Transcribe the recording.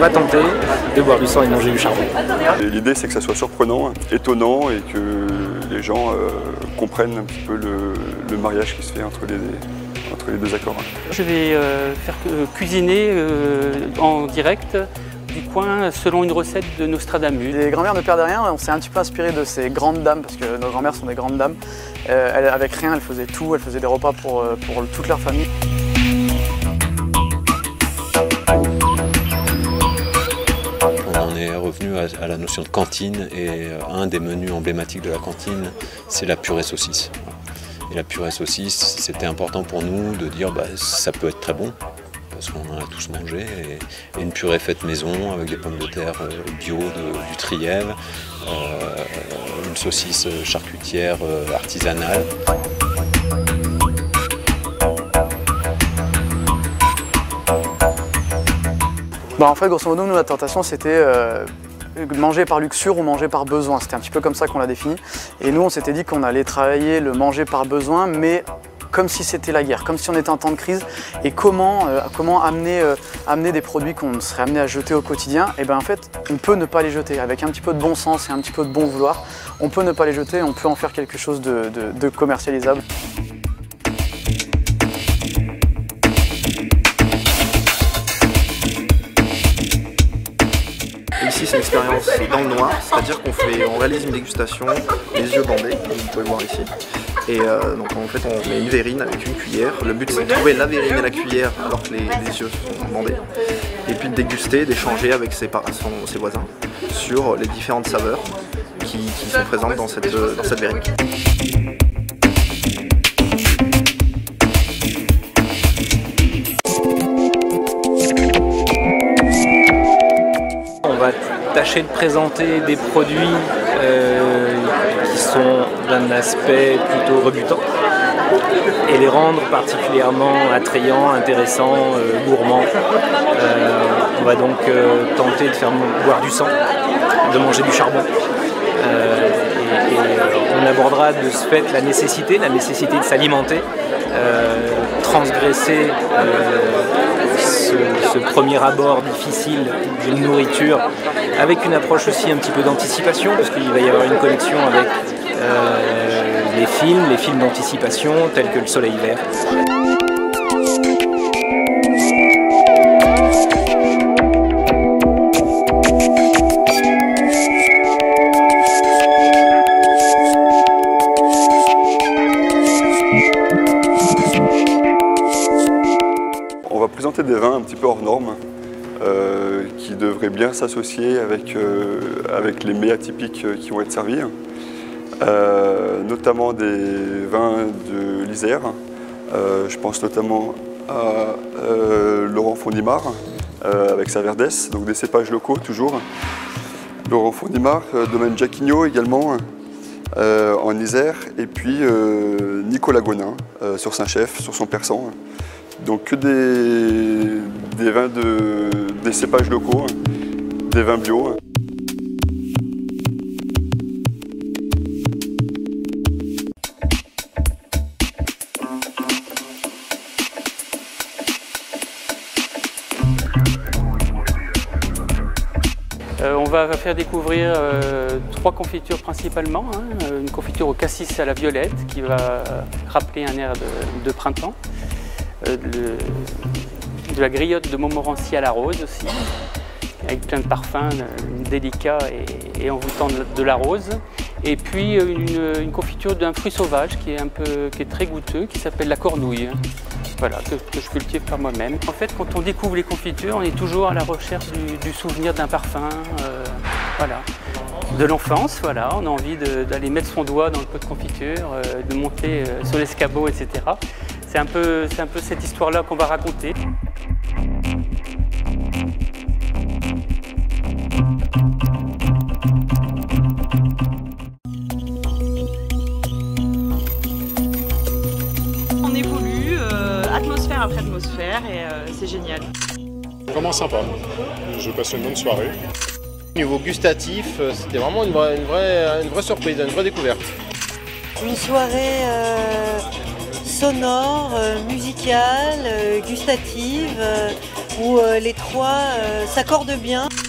pas tenté de boire du sang et de manger du charbon. L'idée c'est que ça soit surprenant, étonnant et que les gens comprennent un petit peu le mariage qui se fait entre les deux accords. Je vais faire cuisiner en direct du coin selon une recette de Nostradamus. Les grand-mères ne perdaient rien, on s'est un petit peu inspiré de ces grandes dames, parce que nos grand-mères sont des grandes dames. Avec rien, elles faisaient tout, elles faisaient des repas pour toute leur famille. On est revenu à la notion de cantine et un des menus emblématiques de la cantine, c'est la purée saucisse. Et la purée saucisse, c'était important pour nous de dire ça peut être très bon, parce qu'on en a tous mangé, et une purée faite maison avec des pommes de terre bio du Trièves, une saucisse charcutière artisanale. En fait, grosso modo, nous, la tentation, c'était manger par luxure ou manger par besoin. C'était un petit peu comme ça qu'on l'a défini. Et nous, on s'était dit qu'on allait travailler le manger par besoin, mais comme si c'était la guerre, comme si on était en temps de crise. Et comment amener des produits qu'on serait amené à jeter au quotidien. Et bien en fait, on peut ne pas les jeter. Avec un petit peu de bon sens et un petit peu de bon vouloir, on peut ne pas les jeter, on peut en faire quelque chose de commercialisable. Ici c'est une expérience dans le noir, c'est-à-dire qu'on réalise une dégustation, les yeux bandés, comme vous pouvez voir ici. Et donc en fait on met une verrine avec une cuillère. Le but c'est de trouver la verrine et la cuillère alors que les yeux sont bandés. Et puis de déguster, d'échanger avec ses voisins sur les différentes saveurs qui sont présentes dans cette verrine. On va tâcher de présenter des produits qui sont d'un aspect plutôt rebutant et les rendre particulièrement attrayants, intéressants, gourmands. On va donc tenter de faire boire du sang, de manger du charbon. On abordera de ce fait la nécessité de s'alimenter, transgresser ce premier abord difficile d'une nourriture avec une approche aussi un petit peu d'anticipation, parce qu'il va y avoir une connexion avec les films d'anticipation tels que Le Soleil Vert. On va présenter des vins un petit peu hors normes qui devraient bien s'associer avec les mets atypiques qui vont être servis. Notamment des vins de l'Isère. Je pense notamment à Laurent Fondimard avec sa Verdesse, donc des cépages locaux toujours. Laurent Fondimard, domaine Jacquignot également en Isère, et puis Nicolas Gonin sur Saint-Chef, sur son persan. Donc que des vins des cépages locaux, des vins bio. On va faire découvrir 3 confitures principalement. Une confiture au cassis à la violette qui va rappeler un air de printemps. De la griotte de Montmorency à la rose aussi, avec plein de parfums délicats et envoûtants de la rose. Et puis une confiture d'un fruit sauvage qui est très goûteux, qui s'appelle la cornouille. Voilà, que je cultive par moi-même. En fait, quand on découvre les confitures, on est toujours à la recherche du souvenir d'un parfum, voilà. De l'enfance, voilà. On a envie d'aller mettre son doigt dans le pot de confiture, de monter sur l'escabeau, etc. C'est un peu cette histoire-là qu'on va raconter. On évolue, atmosphère après atmosphère, et c'est génial. Vraiment sympa, j'ai passé une bonne soirée. Au niveau gustatif, c'était vraiment une vraie surprise, une vraie découverte. Une soirée sonore, musicale, gustative, où les trois s'accordent bien.